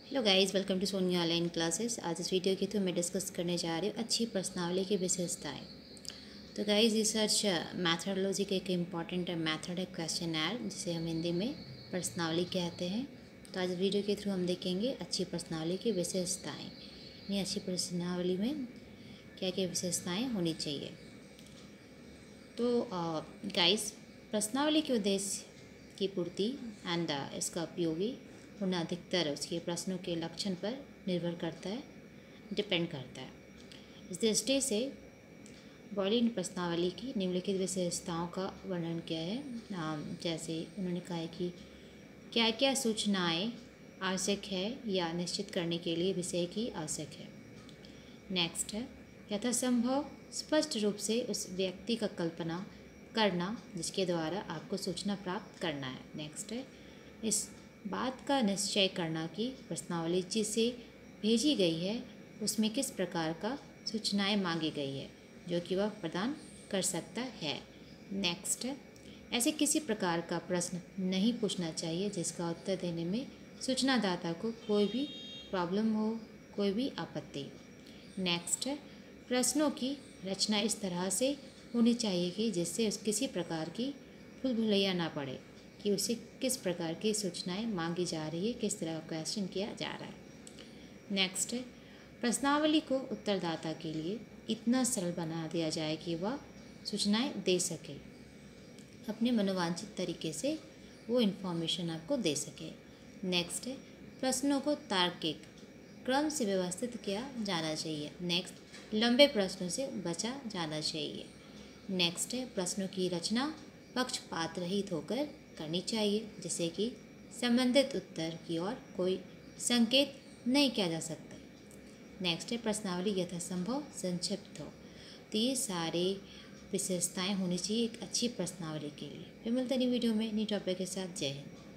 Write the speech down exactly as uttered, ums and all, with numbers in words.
Hello guys, welcome to Sonia online classes. आज इस video के थ्रू मैं डिस्कस करने जा रही हूँ अच्छी प्रश्नावली की विशेषताएं। तो गाइस, रिसर्च मैथडोलॉजी का एक इम्पॉर्टेंट मेथड है क्वेश्चनर, जिसे हम हिंदी में प्रश्नावली कहते हैं। तो आज इस वीडियो के थ्रू हम देखेंगे अच्छी प्रश्नावली की विशेषताएँ, यानी अच्छी प्रश्नावली में क्या क्या विशेषताएँ होनी चाहिए। तो गाइस, प्रश्नावली के उद्देश्य की पूर्ति एंड इसका उपयोगी होना अधिकतर उसके प्रश्नों के लक्षण पर निर्भर करता है, डिपेंड करता है। इस दृष्टि से बॉयली ने प्रश्नावली की निम्नलिखित विशेषताओं का वर्णन किया है। जैसे उन्होंने कहा है कि क्या क्या सूचनाएं आवश्यक है या निश्चित करने के लिए विषय की आवश्यक है। नेक्स्ट है यथासंभव स्पष्ट रूप से उस व्यक्ति का कल्पना करना जिसके द्वारा आपको सूचना प्राप्त करना है। नेक्स्ट है इस बात का निश्चय करना कि प्रश्नावली जिसे भेजी गई है उसमें किस प्रकार का सूचनाएं मांगी गई है जो कि वह प्रदान कर सकता है। नेक्स्ट है ऐसे किसी प्रकार का प्रश्न नहीं पूछना चाहिए जिसका उत्तर देने में सूचनादाता को कोई भी प्रॉब्लम हो, कोई भी आपत्ति। नेक्स्ट है प्रश्नों की रचना इस तरह से होनी चाहिए कि जिससे उस किसी प्रकार की भूल भुलैया ना पड़े कि उसे किस प्रकार की सूचनाएं मांगी जा रही है, किस तरह का क्वेश्चन किया जा रहा है। नेक्स्ट है प्रश्नावली को उत्तरदाता के लिए इतना सरल बना दिया जाए कि वह सूचनाएं दे सके, अपने मनोवांछित तरीके से वो इन्फॉर्मेशन आपको दे सके। नेक्स्ट है प्रश्नों को तार्किक क्रम से व्यवस्थित किया जाना चाहिए। नेक्स्ट लंबे प्रश्नों से बचा जाना चाहिए। नेक्स्ट है प्रश्नों की रचना पक्षपात रहित होकर करनी चाहिए, जिससे कि संबंधित उत्तर की ओर कोई संकेत नहीं किया जा सकता। नेक्स्ट है प्रश्नावली यथासंभव संक्षिप्त हो। तो ये सारे विशेषताएं होनी चाहिए एक अच्छी प्रश्नावली के लिए। फिर मिलते हैं वीडियो में नई टॉपिक के साथ। जय हिंद।